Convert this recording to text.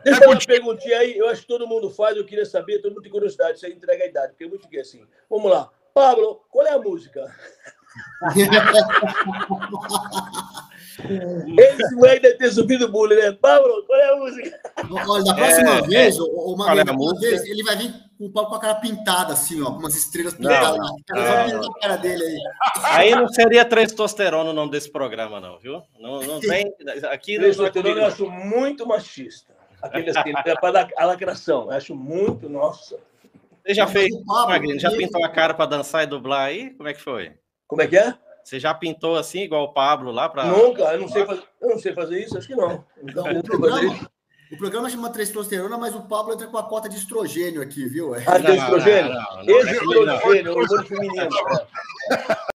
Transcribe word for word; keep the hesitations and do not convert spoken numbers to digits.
Deixa eu fazer uma perguntinha aí. Eu acho que todo mundo faz, eu queria saber, todo mundo tem curiosidade, isso aí entrega a idade, porque é muito que assim. Vamos lá. Pablo, qual é a música? Esse moleque deve ter subido o bullying, né? Pablo, qual é a música? Olha, da próxima É, vez, é. o Qual é a Maguila, uma música? vez, ele vai vir com o pau com a cara pintada, assim, ó, com umas estrelas pintadas. Não, Cara, não, vai não. pintar a cara dele aí. Aí não seria testosterona o nome desse programa, não, viu? Não, não vem. Aqui não é Testosterona eu comigo. acho muito machista. Aquele assim, é para dar a lacração. Eu acho muito, nossa. Você já Não, fez, mas o Pablo, Magrinho, já ele- pintou a cara para dançar e dublar aí? Como é que foi? Como é que é? Você já pintou assim, igual o Pablo lá para. Nunca, eu não sei fazer, eu não sei fazer isso, acho que não. Então, não, o, programa, o programa chama testosterona, mas o Pablo entra com a cota de estrogênio aqui, viu? Ah, tem estrogênio? Não, não, não, Esse estrogênio, hormônio feminino.